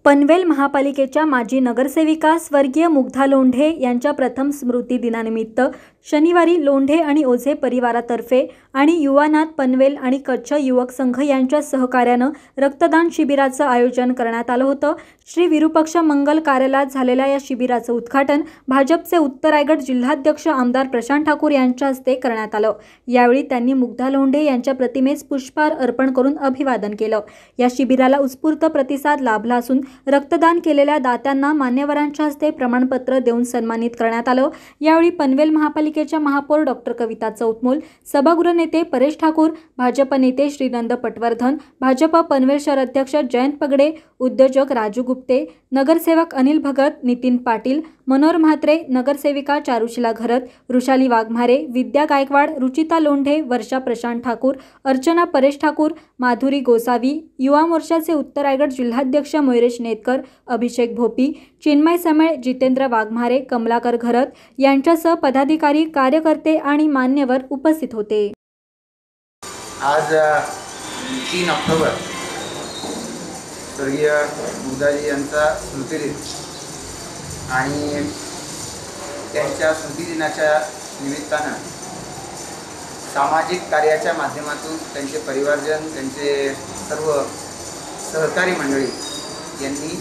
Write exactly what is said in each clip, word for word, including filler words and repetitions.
पनवेल महापालिकेच्या माजी नगरसेविका स्वर्गीय मुग्धा लोंढे यांच्या प्रथम स्मृती दिनानिमित्त शनिवारी लोंढे आणि ओझे परिवारातर्फे आणि युवानाथ पनवेल आणि कच्छ युवक संघ यांच्या सहकार्यानं रक्तदान शिबिराचं आयोजन करण्यात आलं होतं। श्री विरुपक्ष मंगल कार्यालयात झालेल्या या शिबिराचं उद्घाटन भाजपचे उत्तर रायगड जिल्हाध्यक्ष आमदार प्रशांत ठाकूर यांच्या हस्ते करण्यात आलं। यावेळी त्यांनी मुग्धा लोंढे यांच्या प्रतिमेस पुष्पहार अर्पण करून अभिवादन केलं। या शिबिराला उत्स्फूर्त प्रतिसाद लाभला असून रक्तदान केलेल्या दात्यांना मान्यवरांच्या हस्ते प्रमाणपत्र देऊन सन्मानित करण्यात आलं। यावेळी पनवेल महापालिकेच्या महापौर डॉक्टर कविता चौतमोल, सभागृह नेते परेश ठाकूर, भाजप नेते श्रीनंद पटवर्धन, भाजप पनवेल शहर अध्यक्ष जयंत पगडे, उद्योजक राजू गुप्ते, नगरसेवक अनिल भगत, नितीन पाटील, मनोहर म्हात्रे, नगरसेविका चारुशिला घरत, वृषाली वाघमारे, विद्या गायकवाड, रुचिता लोंढे, वर्षा प्रशांत ठाकूर, अर्चना परेश ठाकूर, माधुरी गोसावी, युवा मोर्चाचे उत्तर रायगड जिल्हाध्यक्ष मयुरेश नेतकर, अभिषेक भोपी, चिन्मय समेळ, जितेंद्र वाघमारे, कमलाकर घरत यांच्यासह पदाधिकारी, कार्यकर्ते आणि मान्यवर उपस्थित होते। आज तीन ऑक्टोबर स्वर्गीय मुग्धाजी यांचा स्मृतिदिन आणि त्यांच्या स्मृतिदिनाच्या निमित्तानं सामाजिक कार्याच्या माध्यमातून त्यांचे परिवारजन, त्यांचे सर्व सहकारी मंडळी यांनी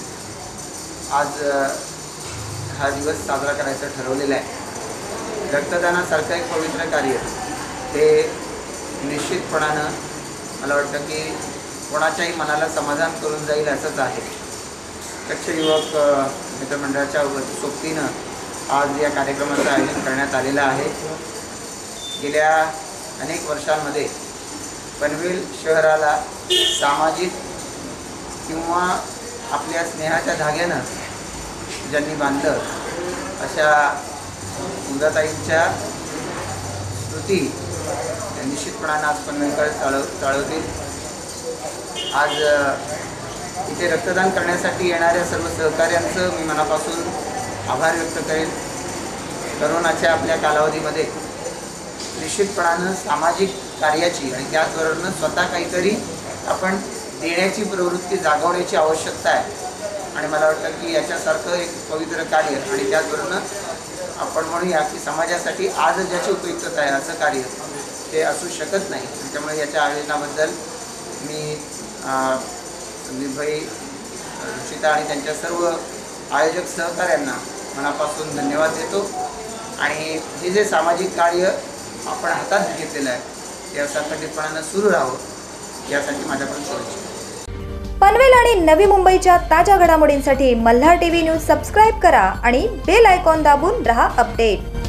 आज हा दिवस साजरा करायचा ठरवलेला आहे। रक्तदानासारखं एक पवित्र कार्य हे निश्चितपणानं मला वाटतं की कोणाच्याही मनाला समाधान करून जाईल असंच आहे। कच्छ युवक मित्रमंडळाच्या सोबतीनं आज या कार्यक्रमाचं आयोजन करण्यात आलेलं आहे। गेल्या अनेक वर्षांमध्ये पनवेल शहराला सामाजिक किंवा आपल्या स्नेहाच्या धाग्यानं ज्यांनी बांधलं अशा मुग्धाताईंच्या स्मृती निश्चितपणानं आज पनवेलकर चालव चालवतील। आज इथे रक्तदान करण्यासाठी येणाऱ्या सर्व सहकाऱ्यांचं मी मनापासून आभार व्यक्त करेन। करोनाच्या आपल्या कालावधीमध्ये निश्चितपणानं सामाजिक कार्याची आणि त्याचबरोबर स्वतः काहीतरी आपण देण्याची प्रवृत्ती जागवण्याची आवश्यकता आहे आणि मला वाटतं की याच्यासारखं एक पवित्र कार्य आणि त्याचबरोबर आपण म्हणूया की समाजासाठी आज ज्याची उपयुक्तता आहे असं कार्य ते असू शकत नाही। त्यामुळे याच्या आयोजनाबद्दल मी संदीपभाई, रुचिता आणि त्यांच्या सर्व आयोजक सहकाऱ्यांना मनापासून धन्यवाद देतो आणि हे जे सामाजिक कार्य आपण हातात घेतलेलं आहे ते असातटीपणानं सुरू राहावं यासाठी माझ्याकडून शुभेच्छा। पनवेल आणि नवी मुंबईच्या ताज्या घडामोडींसाठी मल्हार टीव्ही न्यूज सबस्क्राईब करा आणि बेल आयकॉन दाबून रहा अपडेट।